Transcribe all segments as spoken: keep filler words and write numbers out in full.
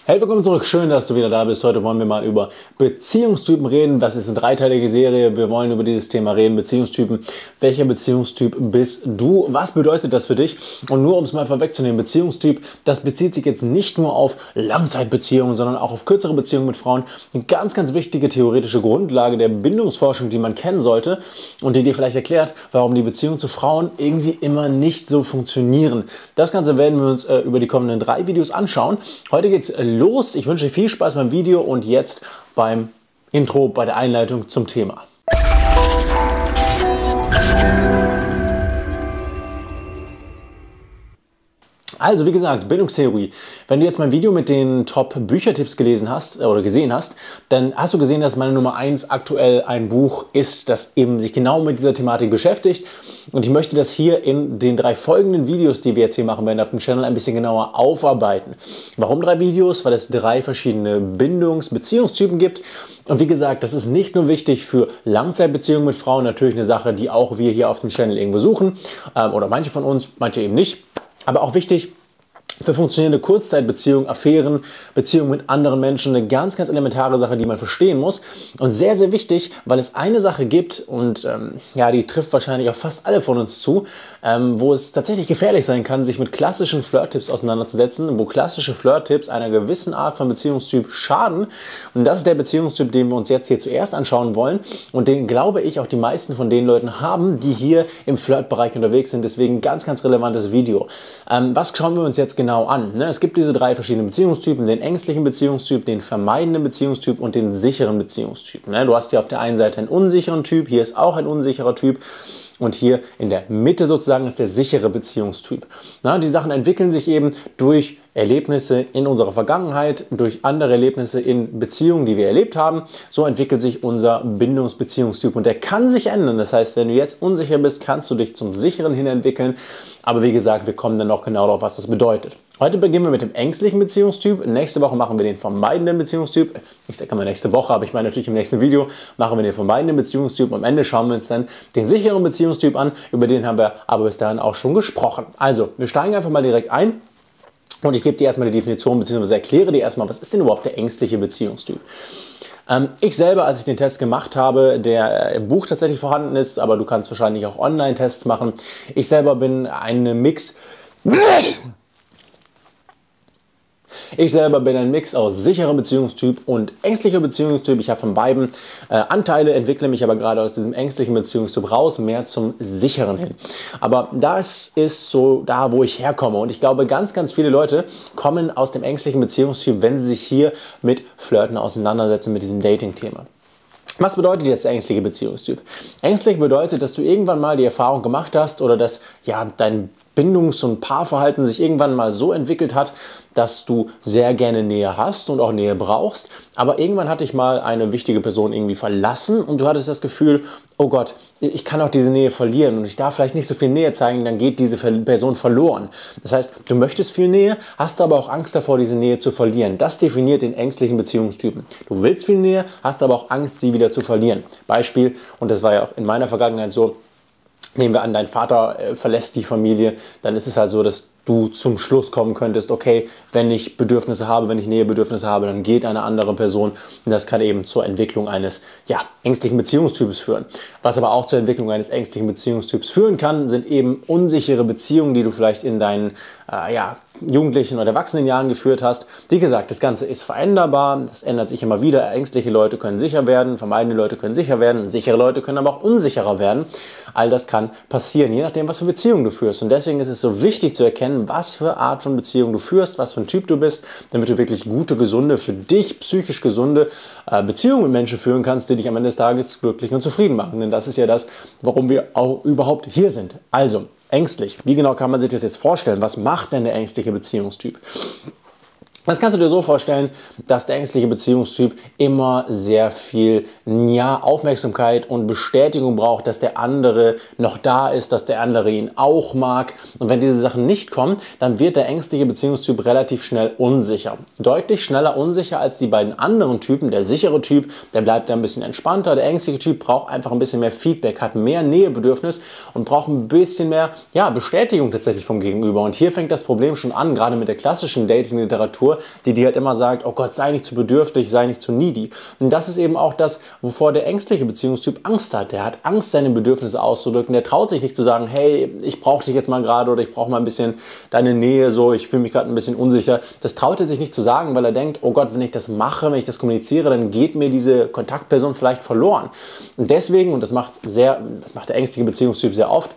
Hey, willkommen zurück. Schön, dass du wieder da bist. Heute wollen wir mal über Beziehungstypen reden. Das ist eine dreiteilige Serie. Wir wollen über dieses Thema reden. Beziehungstypen. Welcher Beziehungstyp bist du? Was bedeutet das für dich? Und nur um es mal vorwegzunehmen, Beziehungstyp, das bezieht sich jetzt nicht nur auf Langzeitbeziehungen, sondern auch auf kürzere Beziehungen mit Frauen. Eine ganz, ganz wichtige theoretische Grundlage der Bindungsforschung, die man kennen sollte und die dir vielleicht erklärt, warum die Beziehungen zu Frauen irgendwie immer nicht so funktionieren. Das Ganze werden wir uns äh, über die kommenden drei Videos anschauen. Heute geht's los. Los. Ich wünsche dir viel Spaß beim Video und jetzt beim Intro, bei der Einleitung zum Thema. Also wie gesagt, Bindungstheorie. Wenn du jetzt mein Video mit den Top-Büchertipps gelesen hast oder gesehen hast, dann hast du gesehen, dass meine Nummer eins aktuell ein Buch ist, das eben sich genau mit dieser Thematik beschäftigt. Und ich möchte das hier in den drei folgenden Videos, die wir jetzt hier machen werden auf dem Channel, ein bisschen genauer aufarbeiten. Warum drei Videos? Weil es drei verschiedene Bindungs-, Beziehungstypen gibt. Und wie gesagt, das ist nicht nur wichtig für Langzeitbeziehungen mit Frauen, natürlich eine Sache, die auch wir hier auf dem Channel irgendwo suchen. Ähm, oder manche von uns, manche eben nicht. Aber auch wichtig für funktionierende Kurzzeitbeziehungen, Affären, Beziehungen mit anderen Menschen, eine ganz, ganz elementare Sache, die man verstehen muss. Und sehr, sehr wichtig, weil es eine Sache gibt, und ähm, ja, die trifft wahrscheinlich auch fast alle von uns zu, ähm, wo es tatsächlich gefährlich sein kann, sich mit klassischen Flirt-Tipps auseinanderzusetzen, wo klassische Flirt-Tipps einer gewissen Art von Beziehungstyp schaden. Und das ist der Beziehungstyp, den wir uns jetzt hier zuerst anschauen wollen. Und den, glaube ich, auch die meisten von den Leuten haben, die hier im Flirt-Bereich unterwegs sind. Deswegen ein ganz, ganz relevantes Video. Ähm, was schauen wir uns jetzt genau Genau an. Es gibt diese drei verschiedenen Beziehungstypen, den ängstlichen Beziehungstyp, den vermeidenden Beziehungstyp und den sicheren Beziehungstyp. Du hast hier auf der einen Seite einen unsicheren Typ, hier ist auch ein unsicherer Typ. Und hier in der Mitte sozusagen ist der sichere Beziehungstyp. Na, die Sachen entwickeln sich eben durch Erlebnisse in unserer Vergangenheit, durch andere Erlebnisse in Beziehungen, die wir erlebt haben. So entwickelt sich unser Bindungsbeziehungstyp und der kann sich ändern. Das heißt, wenn du jetzt unsicher bist, kannst du dich zum sicheren hin entwickeln. Aber wie gesagt, wir kommen dann noch genau darauf, was das bedeutet. Heute beginnen wir mit dem ängstlichen Beziehungstyp. Nächste Woche machen wir den vermeidenden Beziehungstyp. Ich sage immer nächste Woche, aber ich meine natürlich im nächsten Video machen wir den vermeidenden Beziehungstyp. Am Ende schauen wir uns dann den sicheren Beziehungstyp an. Über den haben wir aber bis dahin auch schon gesprochen. Also, wir steigen einfach mal direkt ein. Und ich gebe dir erstmal die Definition, beziehungsweise erkläre dir erstmal, was ist denn überhaupt der ängstliche Beziehungstyp? Ähm, ich selber, als ich den Test gemacht habe, der im Buch tatsächlich vorhanden ist, aber du kannst wahrscheinlich auch Online-Tests machen. Ich selber bin ein Mix... Ich selber bin ein Mix aus sicherer Beziehungstyp und ängstlicher Beziehungstyp. Ich habe von beiden äh, Anteile, entwickle mich aber gerade aus diesem ängstlichen Beziehungstyp raus, mehr zum sicheren hin. Aber das ist so da, wo ich herkomme. Und ich glaube, ganz, ganz viele Leute kommen aus dem ängstlichen Beziehungstyp, wenn sie sich hier mit Flirten auseinandersetzen, mit diesem Dating-Thema. Was bedeutet jetzt der ängstliche Beziehungstyp? Ängstlich bedeutet, dass du irgendwann mal die Erfahrung gemacht hast oder dass ja, dein Bindungs- und Paarverhalten sich irgendwann mal so entwickelt hat, dass du sehr gerne Nähe hast und auch Nähe brauchst, aber irgendwann hat dich mal eine wichtige Person irgendwie verlassen und du hattest das Gefühl, oh Gott, ich kann auch diese Nähe verlieren und ich darf vielleicht nicht so viel Nähe zeigen, dann geht diese Person verloren. Das heißt, du möchtest viel Nähe, hast aber auch Angst davor, diese Nähe zu verlieren. Das definiert den ängstlichen Beziehungstypen. Du willst viel Nähe, hast aber auch Angst, sie wieder zu verlieren. Beispiel, und das war ja auch in meiner Vergangenheit so, nehmen wir an, dein Vater äh, verlässt die Familie, dann ist es halt so, dass du zum Schluss kommen könntest, okay, wenn ich Bedürfnisse habe, wenn ich Nähebedürfnisse habe, dann geht eine andere Person und das kann eben zur Entwicklung eines ja, ängstlichen Beziehungstyps führen. Was aber auch zur Entwicklung eines ängstlichen Beziehungstyps führen kann, sind eben unsichere Beziehungen, die du vielleicht in deinen äh, ja, jugendlichen oder Erwachsenenjahren geführt hast. Wie gesagt, das Ganze ist veränderbar, das ändert sich immer wieder. Ängstliche Leute können sicher werden, vermeidende Leute können sicher werden, sichere Leute können aber auch unsicherer werden. All das kann passieren, je nachdem, was für Beziehungen du führst. Und deswegen ist es so wichtig zu erkennen, was für Art von Beziehung du führst, was für ein Typ du bist, damit du wirklich gute, gesunde, für dich psychisch gesunde äh, Beziehungen mit Menschen führen kannst, die dich am Ende des Tages glücklich und zufrieden machen. Denn das ist ja das, warum wir auch überhaupt hier sind. Also, ängstlich. Wie genau kann man sich das jetzt vorstellen? Was macht denn der ängstliche Beziehungstyp? Das kannst du dir so vorstellen, dass der ängstliche Beziehungstyp immer sehr viel ja, Aufmerksamkeit und Bestätigung braucht, dass der andere noch da ist, dass der andere ihn auch mag. Und wenn diese Sachen nicht kommen, dann wird der ängstliche Beziehungstyp relativ schnell unsicher. Deutlich schneller unsicher als die beiden anderen Typen. Der sichere Typ, der bleibt ein bisschen entspannter. Der ängstliche Typ braucht einfach ein bisschen mehr Feedback, hat mehr Nähebedürfnis und braucht ein bisschen mehr ja, Bestätigung tatsächlich vom Gegenüber. Und hier fängt das Problem schon an, gerade mit der klassischen Dating-Literatur, Figur, die dir halt immer sagt, oh Gott, sei nicht zu bedürftig, sei nicht zu needy. Und das ist eben auch das, wovor der ängstliche Beziehungstyp Angst hat. Der hat Angst, seine Bedürfnisse auszudrücken. Der traut sich nicht zu sagen, hey, ich brauche dich jetzt mal gerade oder ich brauche mal ein bisschen deine Nähe, so, ich fühle mich gerade ein bisschen unsicher. Das traut er sich nicht zu sagen, weil er denkt, oh Gott, wenn ich das mache, wenn ich das kommuniziere, dann geht mir diese Kontaktperson vielleicht verloren. Und deswegen, und das macht, sehr, das macht der ängstliche Beziehungstyp sehr oft,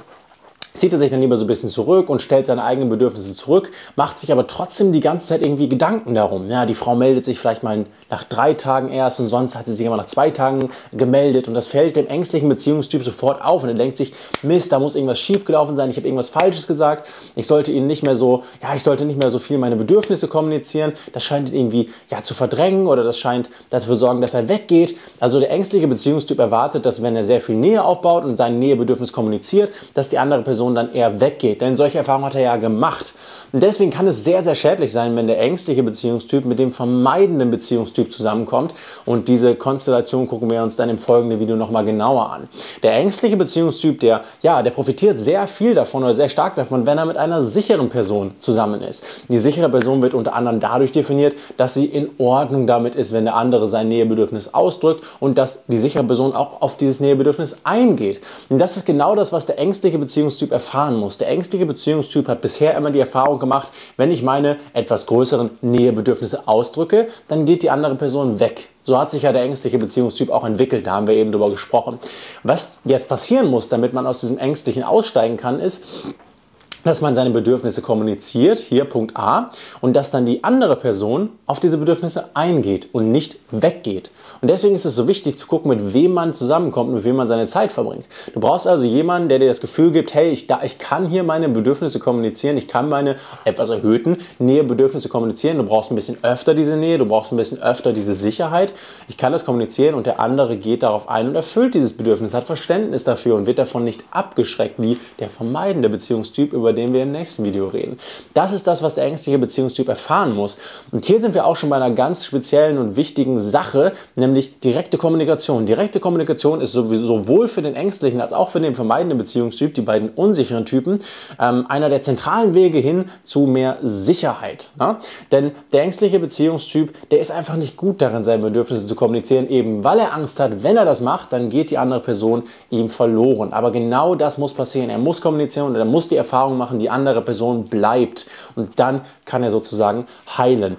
zieht er sich dann lieber so ein bisschen zurück und stellt seine eigenen Bedürfnisse zurück, macht sich aber trotzdem die ganze Zeit irgendwie Gedanken darum. Ja, die Frau meldet sich vielleicht mal nach drei Tagen erst und sonst hat sie sich immer nach zwei Tagen gemeldet und das fällt dem ängstlichen Beziehungstyp sofort auf und er denkt sich, Mist, da muss irgendwas schiefgelaufen sein, ich habe irgendwas Falsches gesagt, ich sollte ihn nicht mehr so, ja, ich sollte nicht mehr so viel meine Bedürfnisse kommunizieren, das scheint ihn irgendwie, ja, zu verdrängen oder das scheint dafür sorgen, dass er weggeht. Also der ängstliche Beziehungstyp erwartet, dass wenn er sehr viel Nähe aufbaut und sein Nähebedürfnis kommuniziert, dass die andere Person dann eher weggeht. Denn solche Erfahrungen hat er ja gemacht. Und deswegen kann es sehr, sehr schädlich sein, wenn der ängstliche Beziehungstyp mit dem vermeidenden Beziehungstyp zusammenkommt. Und diese Konstellation gucken wir uns dann im folgenden Video nochmal genauer an. Der ängstliche Beziehungstyp, der, ja, der profitiert sehr viel davon oder sehr stark davon, wenn er mit einer sicheren Person zusammen ist. Die sichere Person wird unter anderem dadurch definiert, dass sie in Ordnung damit ist, wenn der andere sein Nähebedürfnis ausdrückt und dass die sichere Person auch auf dieses Nähebedürfnis eingeht. Und das ist genau das, was der ängstliche Beziehungstyp erfahren muss. Der ängstliche Beziehungstyp hat bisher immer die Erfahrung gemacht, wenn ich meine etwas größeren Nähebedürfnisse ausdrücke, dann geht die andere Person weg. So hat sich ja der ängstliche Beziehungstyp auch entwickelt, da haben wir eben drüber gesprochen. Was jetzt passieren muss, damit man aus diesem Ängstlichen aussteigen kann, ist, dass man seine Bedürfnisse kommuniziert, hier Punkt A, und dass dann die andere Person auf diese Bedürfnisse eingeht und nicht weggeht. Und deswegen ist es so wichtig zu gucken, mit wem man zusammenkommt, mit wem man seine Zeit verbringt. Du brauchst also jemanden, der dir das Gefühl gibt, hey, ich, da, ich kann hier meine Bedürfnisse kommunizieren, ich kann meine etwas erhöhten Nähebedürfnisse kommunizieren. Du brauchst ein bisschen öfter diese Nähe, du brauchst ein bisschen öfter diese Sicherheit. Ich kann das kommunizieren und der andere geht darauf ein und erfüllt dieses Bedürfnis, hat Verständnis dafür und wird davon nicht abgeschreckt, wie der vermeidende Beziehungstyp, über den wir im nächsten Video reden. Das ist das, was der ängstliche Beziehungstyp erfahren muss. Und hier sind wir auch schon bei einer ganz speziellen und wichtigen Sache, nämlich direkte Kommunikation. Direkte Kommunikation ist sowieso sowohl für den ängstlichen als auch für den vermeidenden Beziehungstyp, die beiden unsicheren Typen, ähm, einer der zentralen Wege hin zu mehr Sicherheit. Ja? Denn der ängstliche Beziehungstyp, der ist einfach nicht gut darin, seine Bedürfnisse zu kommunizieren, eben weil er Angst hat, wenn er das macht, dann geht die andere Person ihm verloren. Aber genau das muss passieren. Er muss kommunizieren und er muss die Erfahrung machen, die andere Person bleibt. Und dann kann er sozusagen heilen.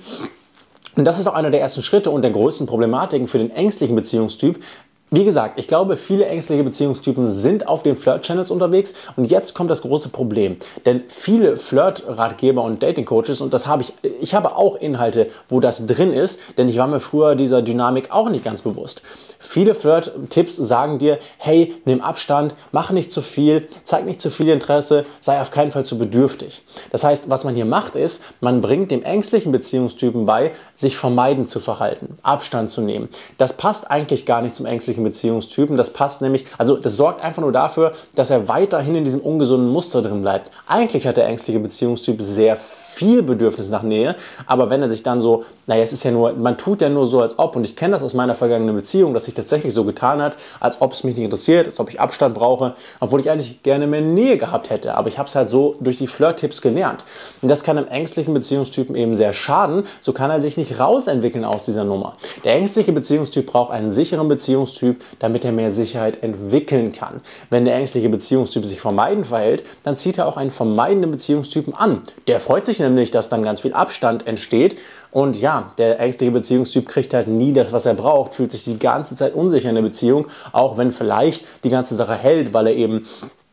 Und das ist auch einer der ersten Schritte und der größten Problematiken für den ängstlichen Beziehungstyp. Wie gesagt, ich glaube, viele ängstliche Beziehungstypen sind auf den Flirt-Channels unterwegs und jetzt kommt das große Problem. Denn viele Flirt-Ratgeber und Dating-Coaches, und das habe ich, ich habe auch Inhalte, wo das drin ist, denn ich war mir früher dieser Dynamik auch nicht ganz bewusst. Viele Flirt-Tipps sagen dir, hey, nimm Abstand, mach nicht zu viel, zeig nicht zu viel Interesse, sei auf keinen Fall zu bedürftig. Das heißt, was man hier macht ist, man bringt dem ängstlichen Beziehungstypen bei, sich vermeidend zu verhalten, Abstand zu nehmen. Das passt eigentlich gar nicht zum ängstlichen Beziehungstypen, das passt nämlich, also das sorgt einfach nur dafür, dass er weiterhin in diesem ungesunden Muster drin bleibt. Eigentlich hat der ängstliche Beziehungstyp sehr viel Bedürfnis nach Nähe, aber wenn er sich dann so, naja, es ist ja nur, man tut ja nur so, als ob, und ich kenne das aus meiner vergangenen Beziehung, dass sich tatsächlich so getan hat, als ob es mich nicht interessiert, als ob ich Abstand brauche, obwohl ich eigentlich gerne mehr Nähe gehabt hätte, aber ich habe es halt so durch die Flirt-Tipps gelernt. Und das kann einem ängstlichen Beziehungstypen eben sehr schaden, so kann er sich nicht rausentwickeln aus dieser Nummer. Der ängstliche Beziehungstyp braucht einen sicheren Beziehungstyp, damit er mehr Sicherheit entwickeln kann. Wenn der ängstliche Beziehungstyp sich vermeidend verhält, dann zieht er auch einen vermeidenden Beziehungstypen an. Der freut sich nämlich, dass dann ganz viel Abstand entsteht und ja, der ängstliche Beziehungstyp kriegt halt nie das, was er braucht, fühlt sich die ganze Zeit unsicher in der Beziehung, auch wenn vielleicht die ganze Sache hält, weil er eben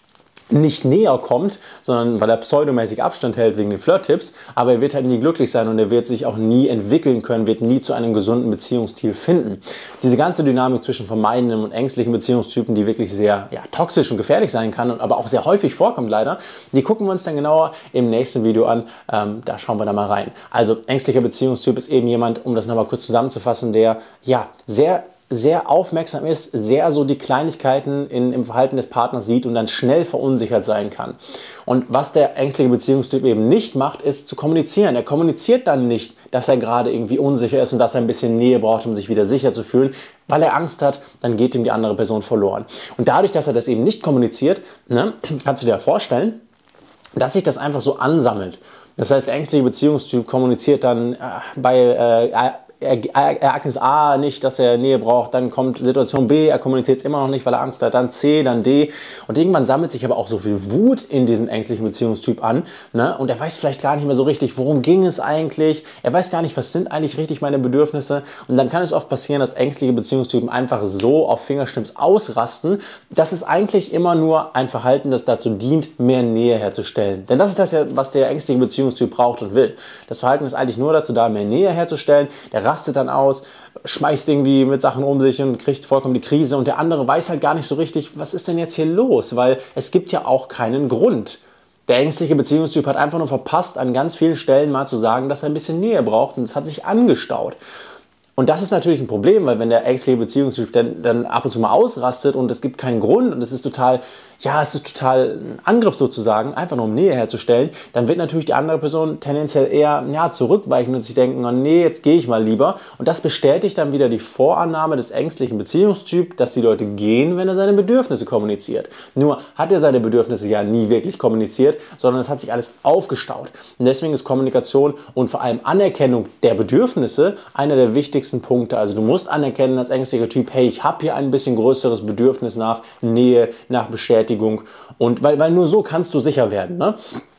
nicht näher kommt, sondern weil er pseudomäßig Abstand hält wegen den Flirt-Tipps, aber er wird halt nie glücklich sein und er wird sich auch nie entwickeln können, wird nie zu einem gesunden Beziehungsstil finden. Diese ganze Dynamik zwischen vermeidenden und ängstlichen Beziehungstypen, die wirklich sehr ja, toxisch und gefährlich sein kann und aber auch sehr häufig vorkommt leider, die gucken wir uns dann genauer im nächsten Video an, ähm, da schauen wir da mal rein. Also ängstlicher Beziehungstyp ist eben jemand, um das nochmal kurz zusammenzufassen, der ja sehr sehr aufmerksam ist, sehr so die Kleinigkeiten in, im Verhalten des Partners sieht und dann schnell verunsichert sein kann. Und was der ängstliche Beziehungstyp eben nicht macht, ist zu kommunizieren. Er kommuniziert dann nicht, dass er gerade irgendwie unsicher ist und dass er ein bisschen Nähe braucht, um sich wieder sicher zu fühlen, weil er Angst hat, dann geht ihm die andere Person verloren. Und dadurch, dass er das eben nicht kommuniziert, ne, kannst du dir vorstellen, dass sich das einfach so ansammelt. Das heißt, der ängstliche Beziehungstyp kommuniziert dann äh, bei äh, Ereignis A nicht, dass er Nähe braucht, dann kommt Situation B, er kommuniziert es immer noch nicht, weil er Angst hat, dann C, dann D und irgendwann sammelt sich aber auch so viel Wut in diesem ängstlichen Beziehungstyp an, ne? Und er weiß vielleicht gar nicht mehr so richtig, worum ging es eigentlich, er weiß gar nicht, was sind eigentlich richtig meine Bedürfnisse und dann kann es oft passieren, dass ängstliche Beziehungstypen einfach so auf Fingerschnips ausrasten. Das ist eigentlich immer nur ein Verhalten, das dazu dient, mehr Nähe herzustellen, denn das ist das ja, was der ängstliche Beziehungstyp braucht und will. Das Verhalten ist eigentlich nur dazu da, mehr Nähe herzustellen, der rastet dann aus, schmeißt irgendwie mit Sachen um sich und kriegt vollkommen die Krise und der andere weiß halt gar nicht so richtig, was ist denn jetzt hier los, weil es gibt ja auch keinen Grund. Der ängstliche Beziehungstyp hat einfach nur verpasst, an ganz vielen Stellen mal zu sagen, dass er ein bisschen Nähe braucht und es hat sich angestaut. Und das ist natürlich ein Problem, weil wenn der ängstliche Beziehungstyp dann, dann ab und zu mal ausrastet und es gibt keinen Grund und es ist total, ja, es ist total ein Angriff sozusagen, einfach nur um Nähe herzustellen, dann wird natürlich die andere Person tendenziell eher ja, zurückweichen und sich denken, oh nee, jetzt gehe ich mal lieber. Und das bestätigt dann wieder die Vorannahme des ängstlichen Beziehungstyps, dass die Leute gehen, wenn er seine Bedürfnisse kommuniziert. Nur hat er seine Bedürfnisse ja nie wirklich kommuniziert, sondern es hat sich alles aufgestaut. Und deswegen ist Kommunikation und vor allem Anerkennung der Bedürfnisse einer der wichtigsten Punkte. Also du musst anerkennen als ängstlicher Typ, hey, ich habe hier ein bisschen größeres Bedürfnis nach Nähe, nach Bestätigung. Und weil, weil nur so kannst du sicher werden. Ne?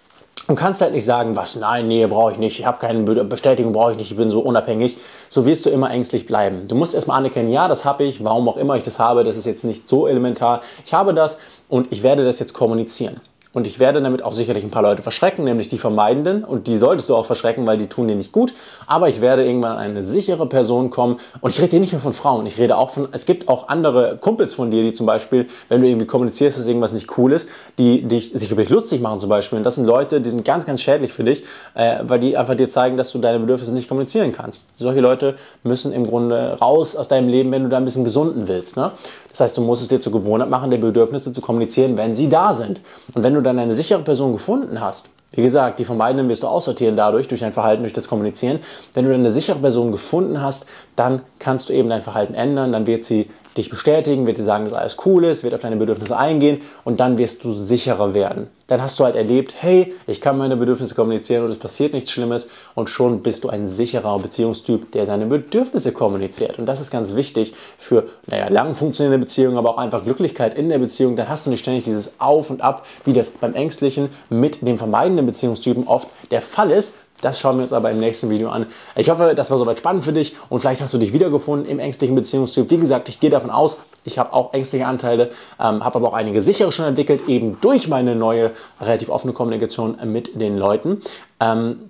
Du kannst halt nicht sagen, was, nein, Nähe brauche ich nicht, ich habe keine Bestätigung, brauche ich nicht, ich bin so unabhängig. So wirst du immer ängstlich bleiben. Du musst erstmal anerkennen, ja, das habe ich, warum auch immer ich das habe, das ist jetzt nicht so elementar. Ich habe das und ich werde das jetzt kommunizieren. Und ich werde damit auch sicherlich ein paar Leute verschrecken, nämlich die Vermeidenden. Und die solltest du auch verschrecken, weil die tun dir nicht gut. Aber ich werde irgendwann an eine sichere Person kommen. Und ich rede hier nicht nur von Frauen. Ich rede auch von, es gibt auch andere Kumpels von dir, die zum Beispiel, wenn du irgendwie kommunizierst, dass irgendwas nicht cool ist, die dich, sich über dich lustig machen zum Beispiel. Und das sind Leute, die sind ganz, ganz schädlich für dich, äh, weil die einfach dir zeigen, dass du deine Bedürfnisse nicht kommunizieren kannst. Solche Leute müssen im Grunde raus aus deinem Leben, wenn du da ein bisschen gesunden willst. Ne? Das heißt, du musst es dir zur Gewohnheit machen, die Bedürfnisse zu kommunizieren, wenn sie da sind. Und wenn du dann eine sichere Person gefunden hast, wie gesagt, die Vermeidenden wirst du aussortieren dadurch, durch dein Verhalten, durch das Kommunizieren. Wenn du dann eine sichere Person gefunden hast, dann kannst du eben dein Verhalten ändern, dann wird sie dich bestätigen, wird dir sagen, dass alles cool ist, wird auf deine Bedürfnisse eingehen und dann wirst du sicherer werden. Dann hast du halt erlebt, hey, ich kann meine Bedürfnisse kommunizieren und es passiert nichts Schlimmes und schon bist du ein sicherer Beziehungstyp, der seine Bedürfnisse kommuniziert. Und das ist ganz wichtig für, naja, lang funktionierende Beziehungen, aber auch einfach Glücklichkeit in der Beziehung. Dann hast du nicht ständig dieses Auf und Ab, wie das beim ängstlichen mit dem vermeidenden Beziehungstypen oft der Fall ist. Das schauen wir uns aber im nächsten Video an. Ich hoffe, das war soweit spannend für dich und vielleicht hast du dich wiedergefunden im ängstlichen Beziehungstyp. Wie gesagt, ich gehe davon aus, ich habe auch ängstliche Anteile, ähm, habe aber auch einige sichere schon entwickelt, eben durch meine neue, relativ offene Kommunikation mit den Leuten. Ähm,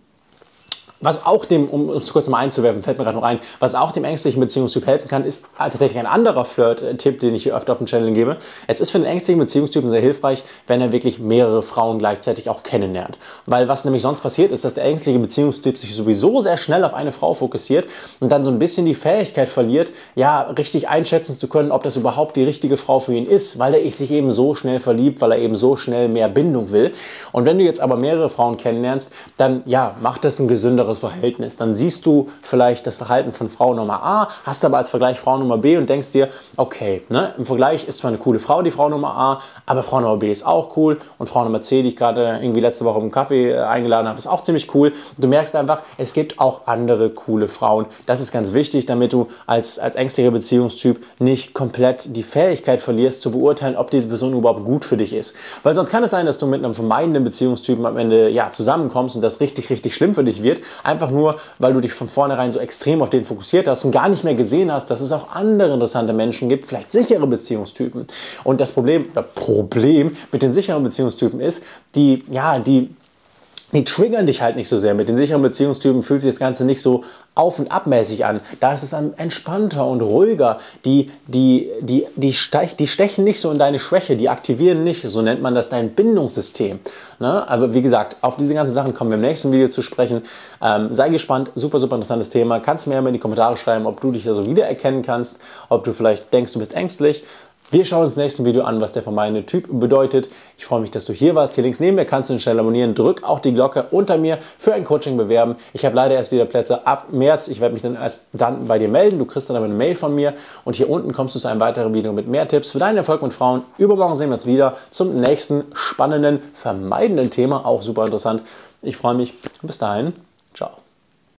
Was auch dem, um es kurz mal einzuwerfen, fällt mir gerade noch ein, was auch dem ängstlichen Beziehungstyp helfen kann, ist tatsächlich ein anderer Flirt-Tipp, den ich hier öfter auf dem Channel gebe. Es ist für den ängstlichen Beziehungstypen sehr hilfreich, wenn er wirklich mehrere Frauen gleichzeitig auch kennenlernt. Weil was nämlich sonst passiert ist, dass der ängstliche Beziehungstyp sich sowieso sehr schnell auf eine Frau fokussiert und dann so ein bisschen die Fähigkeit verliert, ja, richtig einschätzen zu können, ob das überhaupt die richtige Frau für ihn ist, weil er sich eben so schnell verliebt, weil er eben so schnell mehr Bindung will. Und wenn du jetzt aber mehrere Frauen kennenlernst, dann, ja, macht das ein gesünderes Verhältnis. Dann siehst du vielleicht das Verhalten von Frau Nummer A, hast aber als Vergleich Frau Nummer B und denkst dir, okay, ne, im Vergleich ist zwar eine coole Frau, die Frau Nummer A, aber Frau Nummer B ist auch cool und Frau Nummer C, die ich gerade irgendwie letzte Woche im Kaffee eingeladen habe, ist auch ziemlich cool. Du merkst einfach, es gibt auch andere coole Frauen. Das ist ganz wichtig, damit du als, als ängstlicher Beziehungstyp nicht komplett die Fähigkeit verlierst, zu beurteilen, ob diese Person überhaupt gut für dich ist. Weil sonst kann es sein, dass du mit einem vermeidenden Beziehungstypen am Ende ja, zusammenkommst und das richtig, richtig schlimm für dich wird. Einfach nur, weil du dich von vornherein so extrem auf den fokussiert hast und gar nicht mehr gesehen hast, dass es auch andere interessante Menschen gibt, vielleicht sichere Beziehungstypen. Und das Problem, das Problem mit den sicheren Beziehungstypen ist, die, ja, die Die triggern dich halt nicht so sehr. Mit den sicheren Beziehungstypen fühlt sich das Ganze nicht so auf- und abmäßig an. Da ist es dann entspannter und ruhiger. Die, die, die, die, stech, die stechen nicht so in deine Schwäche, die aktivieren nicht, so nennt man das, dein Bindungssystem. Ne? Aber wie gesagt, auf diese ganzen Sachen kommen wir im nächsten Video zu sprechen. Ähm, sei gespannt, super, super interessantes Thema. Kannst mir ja mal in die Kommentare schreiben, ob du dich da so wiedererkennen kannst, ob du vielleicht denkst, du bist ängstlich. Wir schauen uns im nächsten Video an, was der vermeidende Typ bedeutet. Ich freue mich, dass du hier warst. Hier links neben mir kannst du den schnell abonnieren. Drück auch die Glocke unter mir für ein Coaching bewerben. Ich habe leider erst wieder Plätze ab März. Ich werde mich dann erst dann bei dir melden. Du kriegst dann aber eine Mail von mir. Und hier unten kommst du zu einem weiteren Video mit mehr Tipps für deinen Erfolg mit Frauen. Übermorgen sehen wir uns wieder zum nächsten spannenden, vermeidenden Thema. Auch super interessant. Ich freue mich. Bis dahin.